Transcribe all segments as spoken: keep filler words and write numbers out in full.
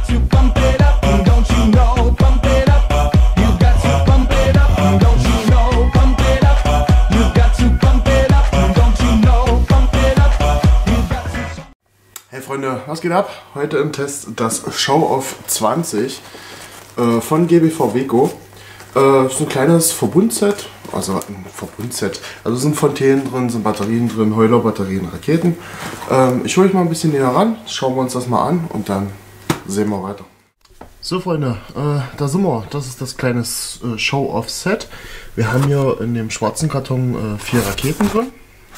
to pump it up, don't you know? Pump it up. You got to pump it up, don't you know? Pump it up. You got to pump it up, don't you know? Pump it up. You got to. Hey Freunde, was geht ab? Heute im Test das Show-Off zwanzig äh, von G B V Weco. Äh, ist ein kleines Verbundset, also ein Verbundset. Also sind Fontänen drin, sind Batterien drin, Heuler-Batterien, Raketen. Ähm, ich hole euch mal ein bisschen näher ran, schauen wir uns das mal an und dann sehen wir weiter. So Freunde, äh, da sind wir. Das ist das kleine äh, Show-Off-Set. Wir haben hier in dem schwarzen Karton äh, vier Raketen drin.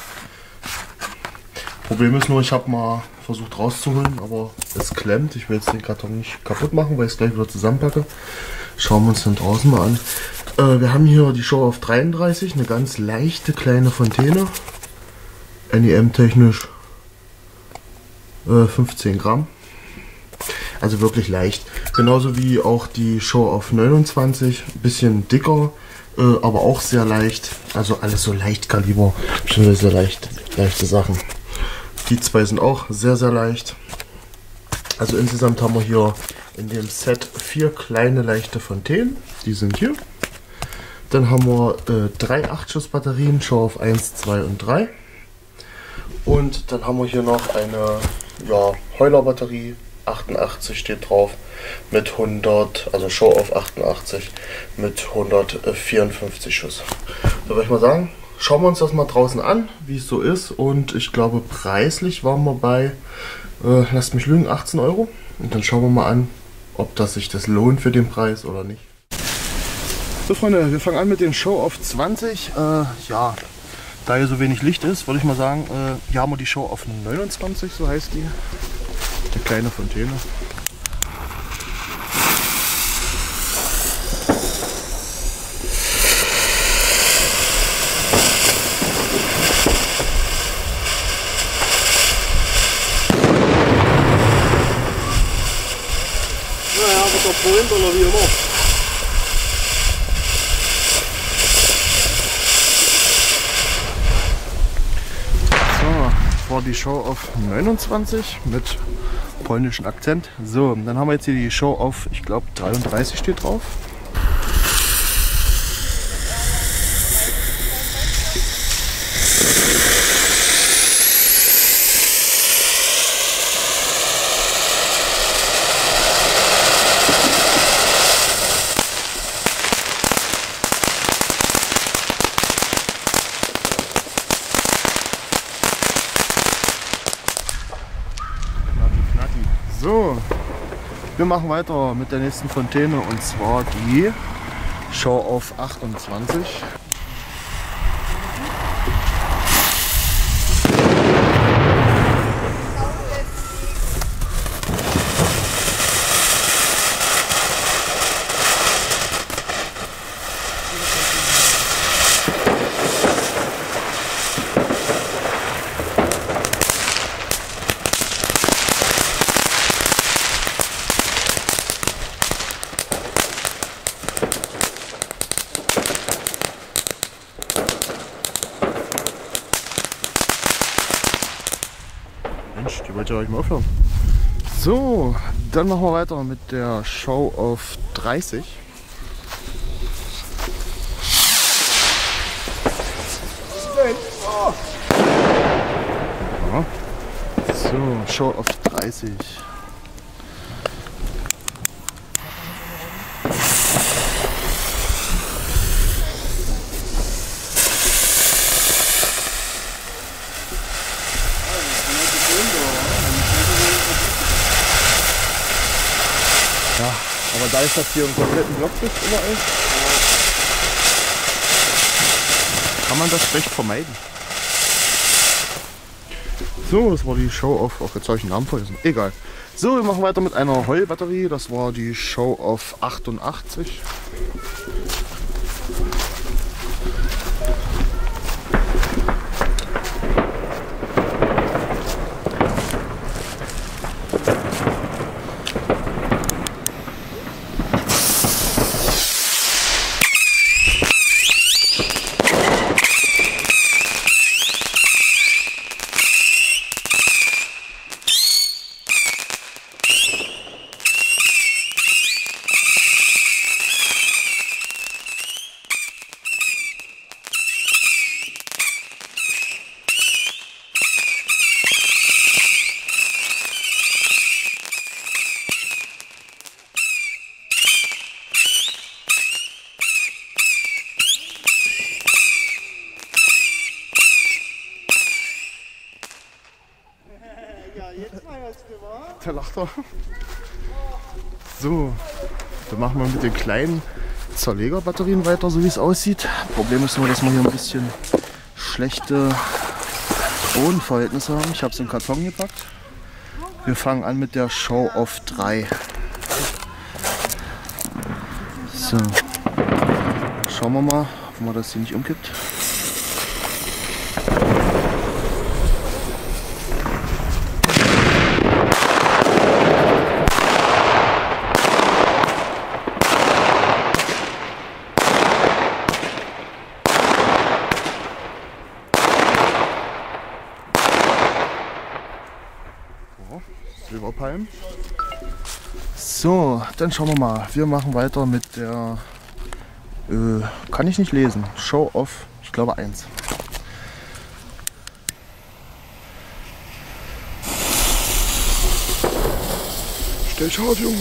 Problem ist nur, ich habe mal versucht rauszuholen, aber es klemmt. Ich will jetzt den Karton nicht kaputt machen, weil ich es gleich wieder zusammenpacke. Schauen wir uns dann draußen mal an. Äh, wir haben hier die Show-Off dreiunddreißig, eine ganz leichte kleine Fontäne. N E M-technisch äh, fünfzehn Gramm. Also wirklich leicht. Genauso wie auch die Show-Off neunundzwanzig, ein bisschen dicker, äh, aber auch sehr leicht. Also alles so Leichtkaliber, schon sehr leicht, leichte Sachen. Die zwei sind auch sehr, sehr leicht. Also insgesamt haben wir hier in dem Set vier kleine leichte Fontänen. Die sind hier. Dann haben wir äh, drei acht Schuss Batterien, Show-Off eins, zwei und drei. Und dann haben wir hier noch eine ja, Heuler-Batterie, achtundachtzig steht drauf, mit hundert, also Show-Off achtundachtzig mit hundertvierundfünfzig Schuss. Da würde ich mal sagen, schauen wir uns das mal draußen an, wie es so ist. Und ich glaube, preislich waren wir bei, äh, lasst mich lügen, achtzehn Euro. Und dann schauen wir mal an, ob das sich das lohnt für den Preis oder nicht. So Freunde, wir fangen an mit dem Show-Off zwanzig. Äh, ja, da hier so wenig Licht ist, würde ich mal sagen, äh, hier haben wir die Show-Off neunundzwanzig, so heißt die. Eine kleine Fontäne. Freund oder wie immer. So, das war die Show-Off neunundzwanzig mit polnischem Akzent. So, dann haben wir jetzt hier die Show-Off, ich glaube dreiunddreißig steht drauf. So, wir machen weiter mit der nächsten Fontäne und zwar die Show-Off achtundzwanzig. Mensch, die wollte ja gleich mal aufhören. So, dann machen wir weiter mit der Show-Off dreißig. Ja. So, Show-Off dreißig. Ja, aber da ist das hier im kompletten Block ist überall, kann man das schlecht vermeiden. So, das war die Show-Off, auch jetzt habe ich den Namen vergessen, egal. So, wir machen weiter mit einer Heulbatterie, das war die Show-Off achtundachtzig. Der lacht doch. So, dann machen wir mit den kleinen Zerlegerbatterien weiter, so wie es aussieht. Problem ist nur, dass wir hier ein bisschen schlechte Bodenverhältnisse haben. Ich habe es in den Karton gepackt. Wir fangen an mit der Show of drei. So, schauen wir mal, ob man das hier nicht umkippt. Silberpalm. So, dann schauen wir mal. Wir machen weiter mit der, äh, kann ich nicht lesen, Show of, ich glaube eins. Stell hart, Junge.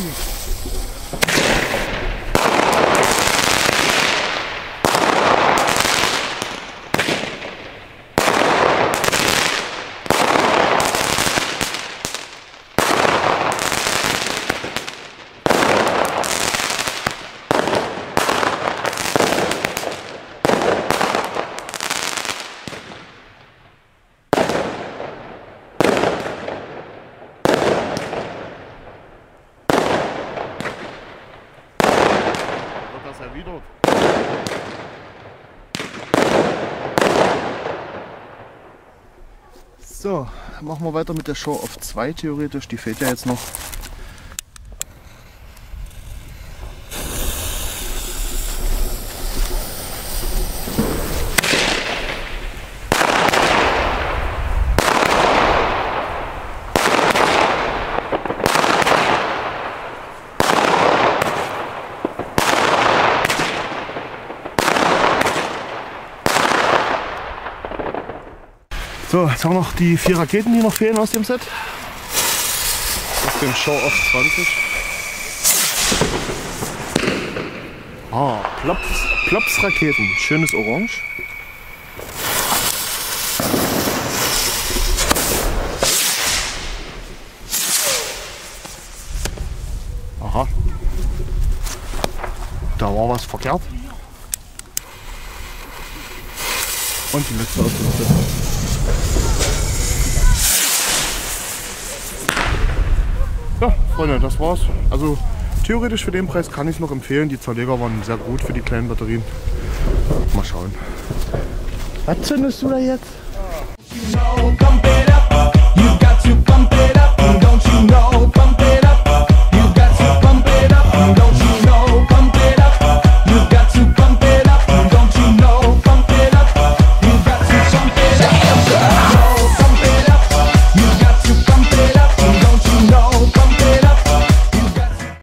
Erwidert. So, dann machen wir weiter mit der Show of zwei theoretisch, die fehlt ja jetzt noch. So, jetzt haben wir noch die vier Raketen, die noch fehlen aus dem Set. Aus dem Show of zwanzig. Ah, Plops, Plops Raketen. Schönes Orange. Aha. Da war was verkehrt. Und die letzte aus dem Set. Ja, Freunde, das war's. Also theoretisch für den Preis kann ich es noch empfehlen. Die Zerleger waren sehr gut für die kleinen Batterien. Mal schauen. Was zündest du da jetzt?